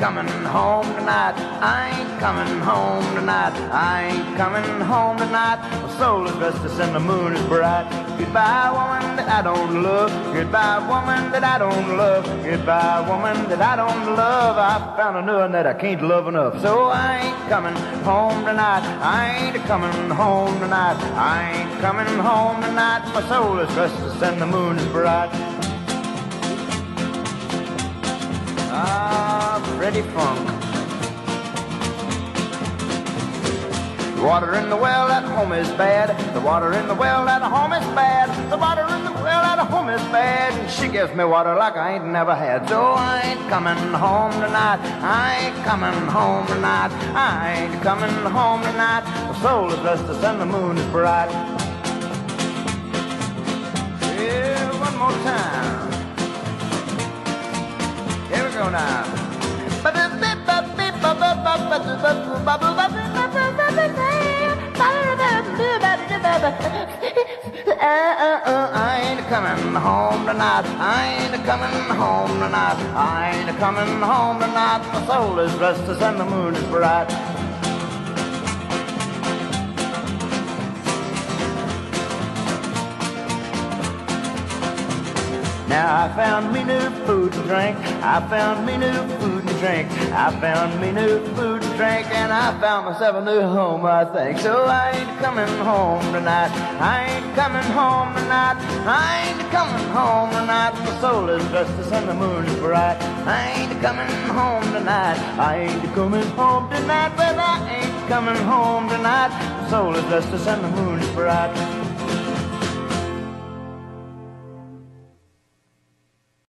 coming home tonight. I ain't coming home tonight. I ain't coming home tonight. My soul is restless and the moon is bright. Goodbye, woman that I don't love. Goodbye, woman that I don't love. Goodbye, woman that I don't love. I found a new one that I can't love enough. So I ain't coming home tonight. I ain't coming home tonight. I ain't coming home tonight. My soul is restless and the moon is bright. Freddie Funk. The water in the well at home is bad. The water in the well at home is bad. The water in the well at home is bad. And she gives me water like I ain't never had. So I ain't coming home tonight. I ain't coming home tonight. I ain't coming home tonight. The soul is restless and the moon is bright. Yeah, one more time. Here we go now. I ain't coming home tonight. I ain't coming home tonight. I ain't coming home tonight. My soul is restless and the moon is bright. Now I found me new food and drink. I found me new food and drink. I found me new food and drink. And I found myself a new home, I think. So I ain't coming home tonight. I ain't coming home tonight. I ain't coming home tonight. My soul is restless and the moon is bright. I ain't coming home tonight. I ain't coming home tonight. Well, I ain't coming home tonight. My soul is restless and the moon is bright.